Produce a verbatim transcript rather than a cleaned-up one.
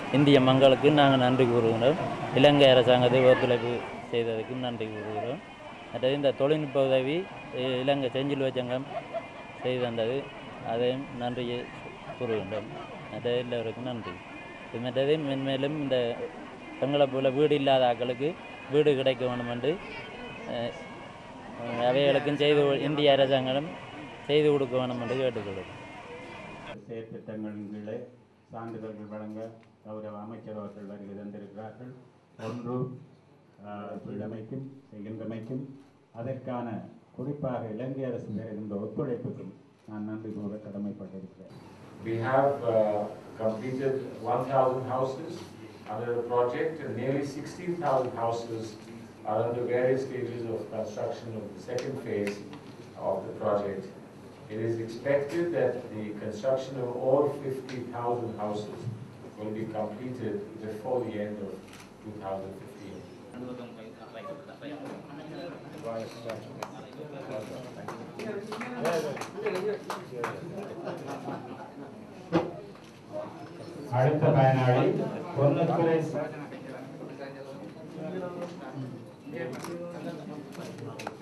இந்திய மக்களுக்கு நாங்கள் நன்றி கூறுகிறோம். இலங்கை அரசாங்கத்தை ஒத்துழைப்பு செய்ததுக்கு நன்றி கூறுகிறோம். மற்றது இந்த தொழில்நுட்ப உதவி இலங்கை செஞ்சிலுவை சங்கம் செய்து தந்தது, அதையும் நன்றியை கூறுகின்றோம். மற்ற எல்லோருக்கும் நன்றி. இது மற்றது மென்மேலும் இந்த எங்களை போல வீடு இல்லாத ஆக்களுக்கு வீடு கிடைக்க வேண்டும் என்று அவைகளுக்கும் செய்து இந்திய அரசாங்கம் செய்து கொடுக்க வேண்டும் என்று கேட்டுக்கொள்ளும். செயற்திட்டங்களின் கீழே சான்றிதழ்கள் வழங்க கௌரவ அமைச்சர் அவர்கள் வருகை தந்திருக்கிறார்கள். ஒன்று சீரமைக்கும் செய்கின்றமைக்கும் அதற்கான குறிப்பாக இலங்கை அரசு தருகின்ற ஒத்துழைப்புக்கும் நான் நன்றி கூற கடமைப்பட்டிருக்கிறேன். We have uh, completed one thousand houses under the project, and nearly sixteen thousand houses are under various stages of construction of the second phase of the project. It is expected that the construction of all fifty thousand houses will be completed before the end of two thousand fifteen. அடுத்த பயனாளி பொன்னுத்துறை